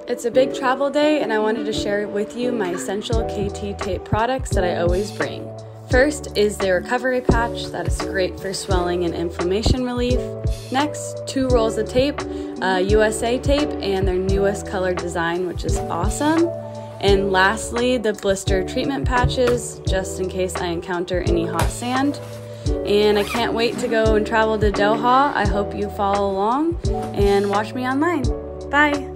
It's a big travel day and I wanted to share with you my essential KT tape products that I always bring. First is the recovery patch that is great for swelling and inflammation relief. Next, 2 rolls of tape, USA tape and their newest color design, which is awesome. And lastly, the blister treatment patches, just in case I encounter any hot sand. And I can't wait to go and travel to Doha. I hope you follow along and watch me online. Bye!